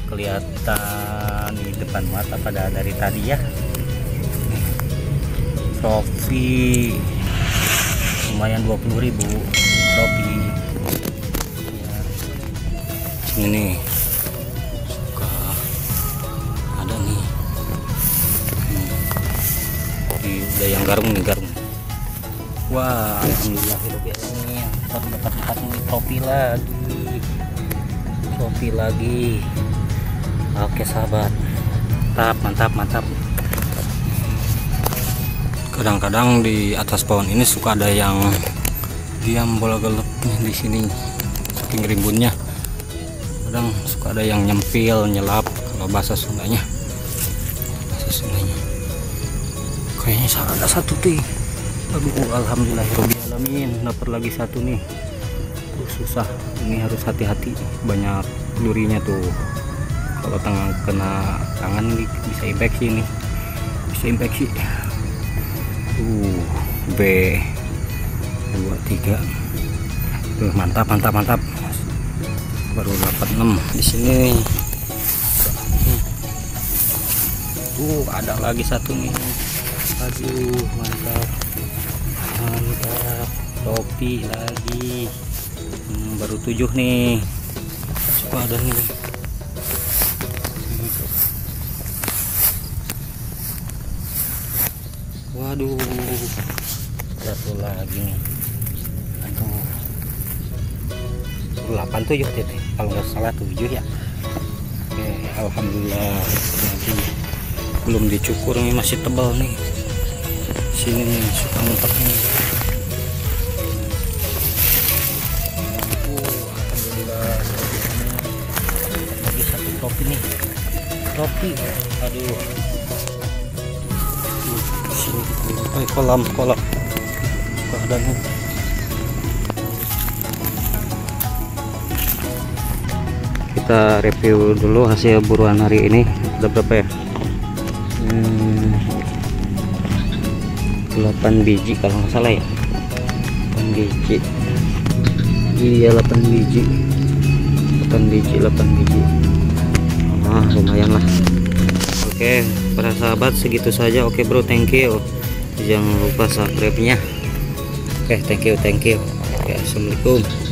kelihatan di depan mata pada dari tadi ya. Trofi lumayan 20.000 trofi ya. Ini nih suka ada nih. Udah yang garung nih, garung. Wah, alhamdulillah ini dapat 4 trofi lagi. Trofi lagi. Oke sahabat, mantap. Kadang-kadang di atas pohon ini suka ada yang diam bola gelepnya di sini, saking rimbunnya. Kadang suka ada yang nyempil, nyelap, kalau bahasa Sundanya. Kayaknya ada satu tuh. Aduh, alhamdulillahirobbilalamin, dapat lagi satu nih. Susah, ini harus hati-hati, banyak durinya tuh. Kalau kena tangan bisa infeksi nih, bisa infeksi. B23 tuh, mantap. Baru dapat 6 di sini. Ada lagi satu nih. Aduh, mantap. Topi lagi. Baru 7 nih. Coba ada nih. Waduh, satu lagi nih. Aduh, 8 7 titik, kalau nggak salah 7 ya. Oke, alhamdulillah. Nanti belum dicukur nih, masih tebal nih. Sini nih suka ngumpet nih. Alhamdulillah. Lagi satu topi nih. Topi. Aduh. Kolam keadaannya. Kita review dulu hasil buruan hari ini. Ada berapa ya? 8 biji kalau nggak salah ya. 8 biji. Iya, 8 biji. 8 biji. Lumayan lah. Oke, para sahabat, segitu saja. Oke bro, thank you. Jangan lupa subscribe nya. Oke, thank you. Oke, assalamualaikum.